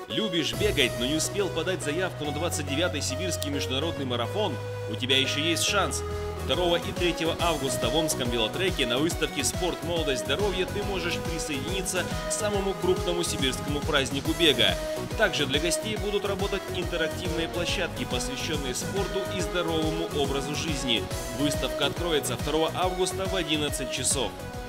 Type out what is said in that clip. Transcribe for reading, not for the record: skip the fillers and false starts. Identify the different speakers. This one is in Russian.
Speaker 1: Любишь бегать, но не успел подать заявку на 29-й Сибирский международный марафон? У тебя еще есть шанс. 2 и 3 августа в Омском велотреке на выставке «Спорт, молодость, здоровье» ты можешь присоединиться к самому крупному сибирскому празднику бега. Также для гостей будут работать интерактивные площадки, посвященные спорту и здоровому образу жизни. Выставка откроется 2 августа в 11 часов.